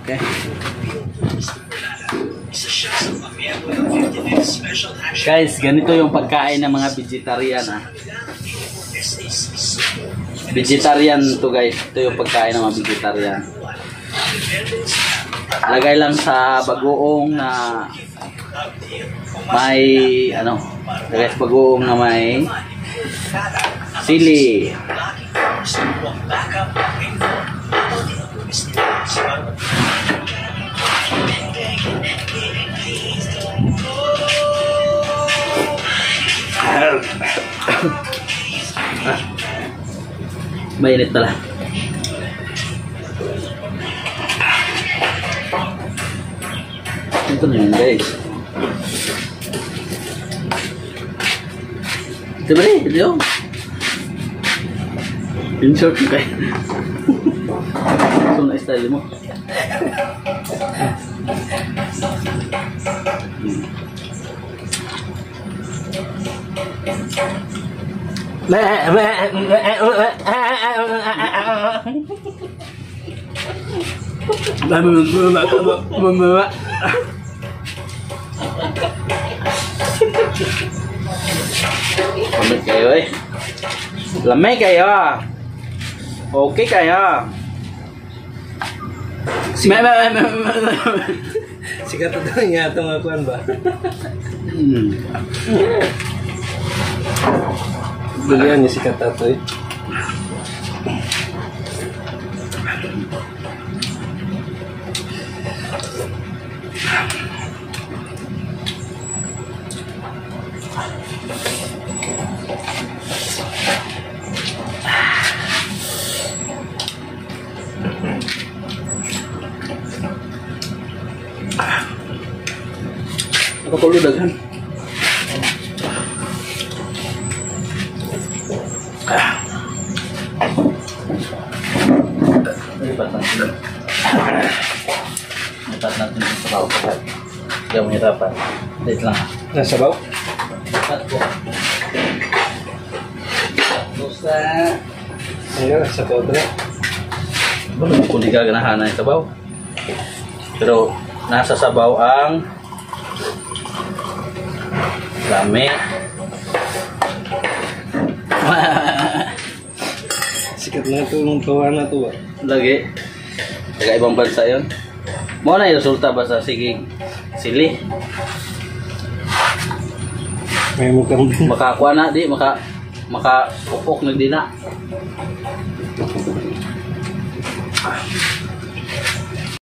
Okay. Guys, ganito yung pagkain ng mga vegetarian ah. Vegetarian to guys. Ito yung pagkain ng mga vegetarian. Lagay lang sa bagoong na may ano, lagay sa bagoong na may sili. Mainit pala. Ito na yun guys. Ito ba rin? Ito yun. Insert mo kayo. Gusto na style mo. Lamig kayo eh. Lamig kayo. Okay kayo. Sikat ito nga itong akuan ba? Belian niya sikat ito eh. Ako tuloy daghan. Lipat natin. Lipat natin sa bawah. Hindi mo hirapan. Dito lang. Nasa baw? Lipat po. Basta. Ayan, nasa baw ito. Kung di ka ganahan na yung sabaw. Pero nasa sabaw ang lami. Sikat na ito ng tawa na ito ba? Lagi. Taga ibang bansa yun. Mo na yung resulta ba sa siging sili? May mukhang Makakuha na di, maka upok na di na.